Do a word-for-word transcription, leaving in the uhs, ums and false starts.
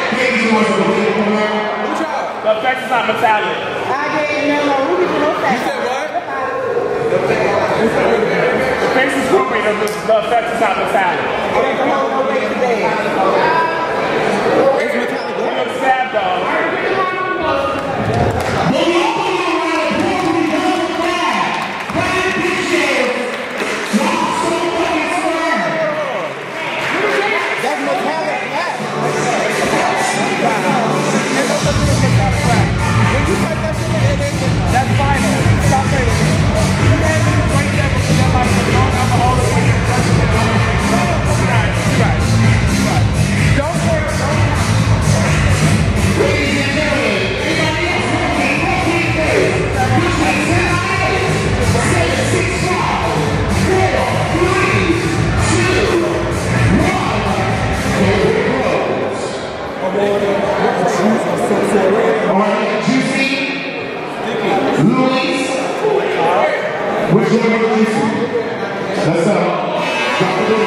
The effects is not metallic. I didn't know Ruby for no You said what? The face is Ruby, the, the effects is not metallic. I went to home no way today. It's metallic. You look sad though. That's metallic black. When you type that shit in, it is That's final. Stop saying it. You can't do right there because that might be known alcohol. Right, right, right. Don't say it. Ladies and gentlemen, anybody else want to get ready? Between tonight, seven, six, five, four, three, two, one. Here it goes. All right, Juicy, Luis, which one are you? That's up. Drop the